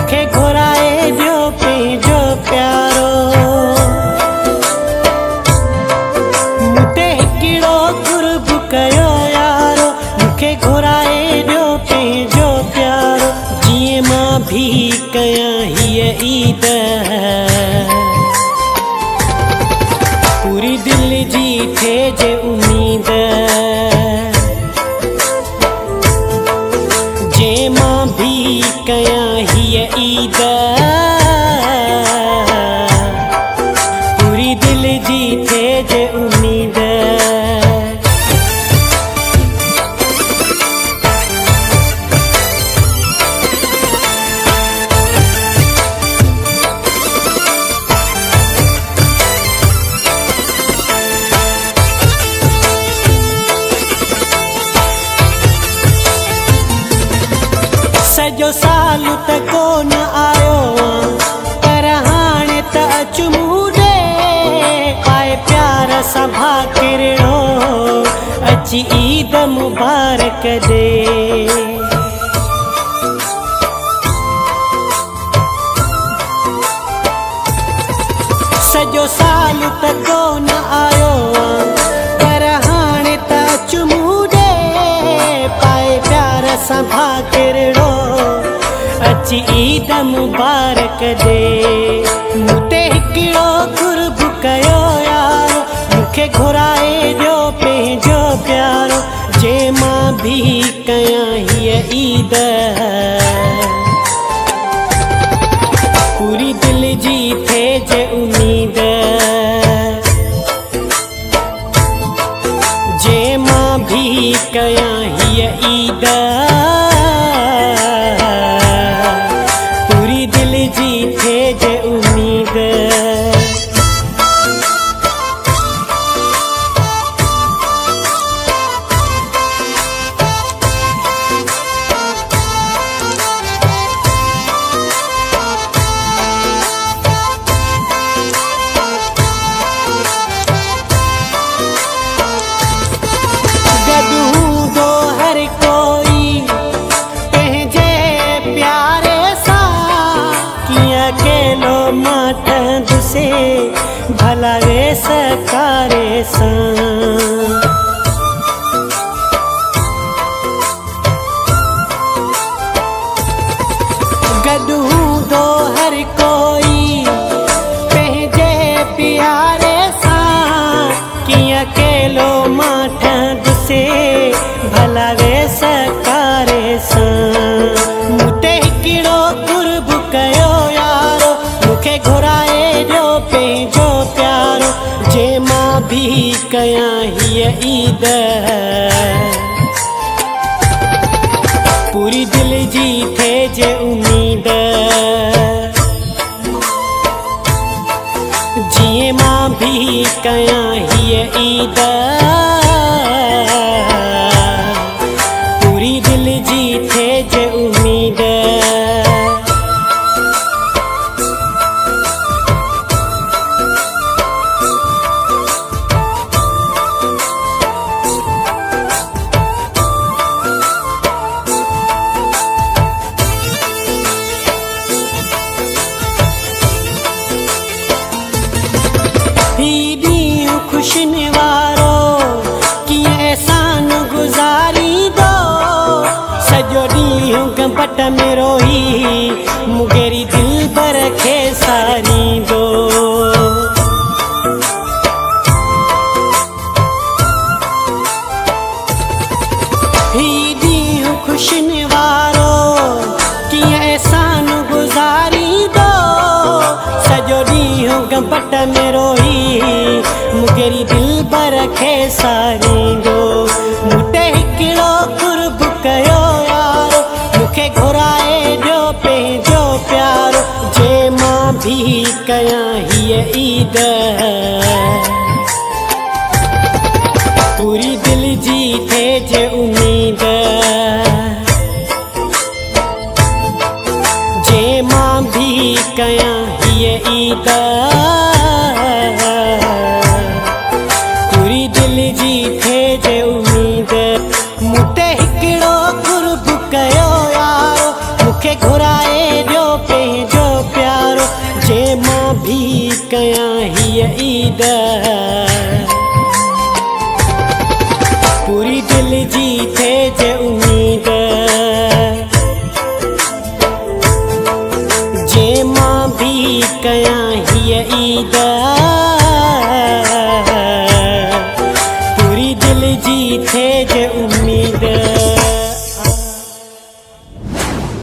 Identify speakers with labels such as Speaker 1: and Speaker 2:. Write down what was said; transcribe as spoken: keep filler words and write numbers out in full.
Speaker 1: मुखे घुराए दियो पंहिंजो प्यारो। मूंते हिकिड़ो कुर्ब कयो यारो, मुखे घुराए दियो पंहिंजो प्यारो। जीअं मां भी कयां हीअ ईद, पूरी दिल जी थे जे उम्मीद। जे मां भी कयां हीअ ईद, पूरी दिल जी थे जे उम्मीद। सॼो साल त कोन आयो पर हाणे त अच मूं ॾे, पाए प्यार सां भा किरणो अची ईद मुबारक दे। सॼो साल त कोन आयो पर हाणे त अच मूं ॾे, पाए प्यार सां भा किरणो अची ईद मुबारक दे। मूंते हिकिड़ो कुर्ब कयो यारो, मुखे घुराए दियो पंहिंजो प्यारो। जे मां भी कयां हीअ ईद, पूरी दिल जी थे जे उम्मीद। जे मां भी कयां हीअ ईद, पूरी दिल जी थे जे उम्मीद। से भला वे सकारे सां, गॾु हूंदो हर कोई पंहिंजे प्यारे सां, कीअं अकेलो मां ठहंदुसि भला वे सकारे सां। मूंते हिकिड़ो कुर्ब कयो यारो, मुखे घुराए दियो पंहिंजो प्यारो। जे मां भी कयां हीअ ईद, पूरी दिल जी थे जे उम्मीद। जीअं मां भी कयां हीअ ईद, पूरी दिल जी थे जे उम्मीद। खुशन वारो कीअं एहसान गुज़ारींदो, सॼो ॾींहुं गंबट में रोही मुगेरी दिल भर खे सारींदो। ही ॾींहुं खुशन वारो कीअं एहसान गुज़ारींदो, सॼो ॾींहुं गंबट में रोही मुगेरी दिल भर खे सारींदो। मूंते हिकिड़ो कुर्ब कयो यारो, मुखे घुराए दियो पंहिंजो प्यारो। जे मां भी कयां हीअ ईद, पूरी दिल जी थे जे उम्मीद। जे मां भी कयां हीअ ईद, पूरी दिल जी थे जे उम्मीद। मूंते हिकिड़ो कुर्ब कयो यारो, मुखे घुराए दियो पे कयां हिय ईद